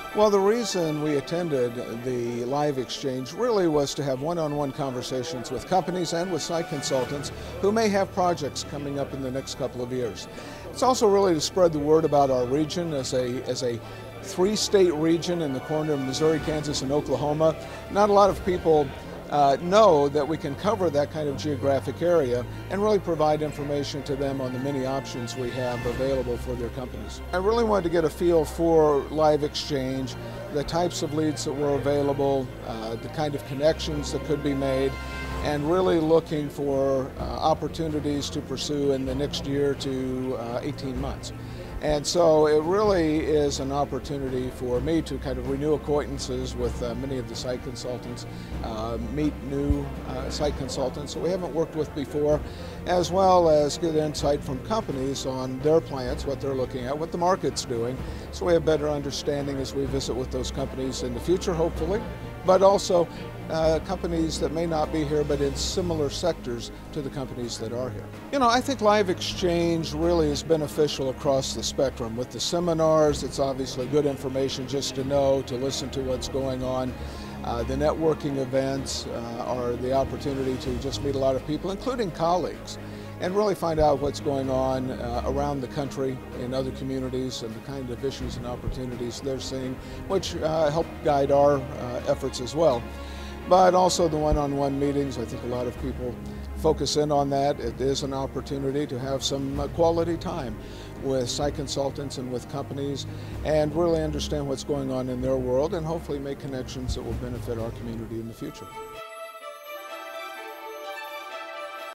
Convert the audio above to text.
Well, the reason we attended the LiveXchange really was to have one-on-one conversations with companies and with site consultants who may have projects coming up in the next couple of years. It's also really to spread the word about our region as a three-state region in the corner of Missouri, Kansas, and Oklahoma. Not a lot of people know that we can cover that kind of geographic area and really provide information to them on the many options we have available for their companies. I really wanted to get a feel for LiveXchange, the types of leads that were available, the kind of connections that could be made, and really looking for opportunities to pursue in the next year to 18 months. And so it really is an opportunity for me to kind of renew acquaintances with many of the site consultants, meet new site consultants that we haven't worked with before, as well as get insight from companies on their plans, what they're looking at, what the market's doing, so we have better understanding as we visit with those companies in the future, hopefully, but also companies that may not be here but in similar sectors to the companies that are here. You know, I think LiveXchange really is beneficial across the spectrum. With the seminars, it's obviously good information just to know, to listen to what's going on. The networking events are the opportunity to just meet a lot of people, including colleagues, and really find out what's going on around the country in other communities and the kind of issues and opportunities they're seeing, which help guide our efforts as well. But also the one-on-one meetings, I think a lot of people focus in on that. It is an opportunity to have some quality time with site consultants and with companies and really understand what's going on in their world and hopefully make connections that will benefit our community in the future.